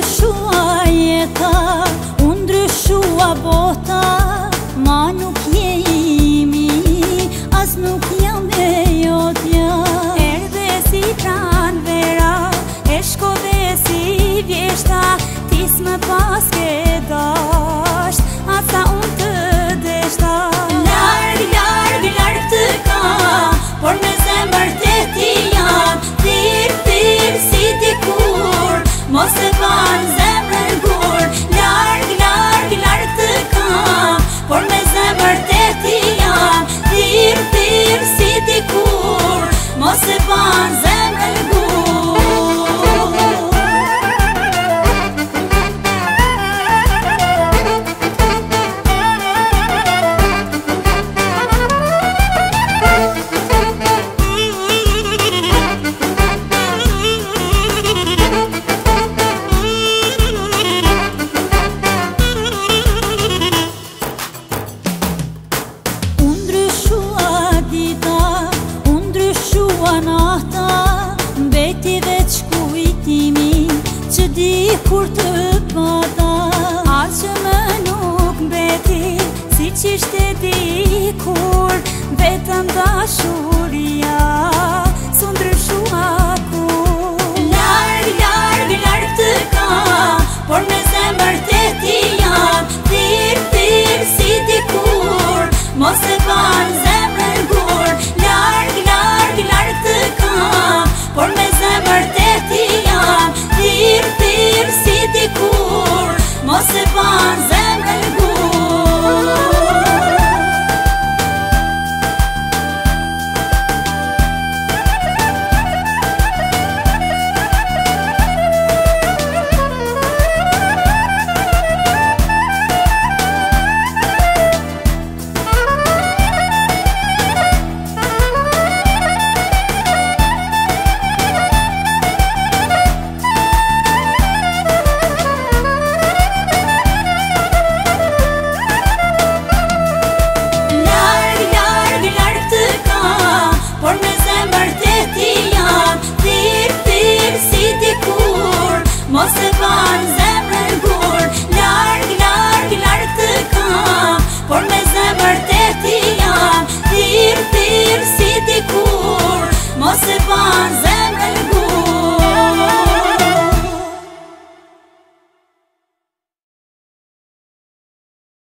ndryshua jeta, u ndryshua bota, ma nuk je imi, as nuk jam e jotja. Erdhe si pran vera, e shkove si vjeshta, ti s'më pas ke dasht, asa unë të deshta. Larg, larg, larg të kam, por me zemër te ti jam, thirr, thirr si dikur, mos e ban zemrën gur. Larg, larg, larg të kam, por me zemër te ti jam, thirr, thirr si dikur, mos e ban zemrën gur. Mbeti veç kujtimi që di kur të pata, a që më nuk mbeti si që ishte dikur, vetëm dashuria s'u ndryshua kur. Larg, larg, larg të kam, por me zemër te ti jam, thirr, thirr si dikur, mos e ban zemrën gur. Larg, larg, larg të kam, por me zemër te ti jam, thirr, thirr si dikur, mos e ban zemrën gur. Mos e ban zemrën gur.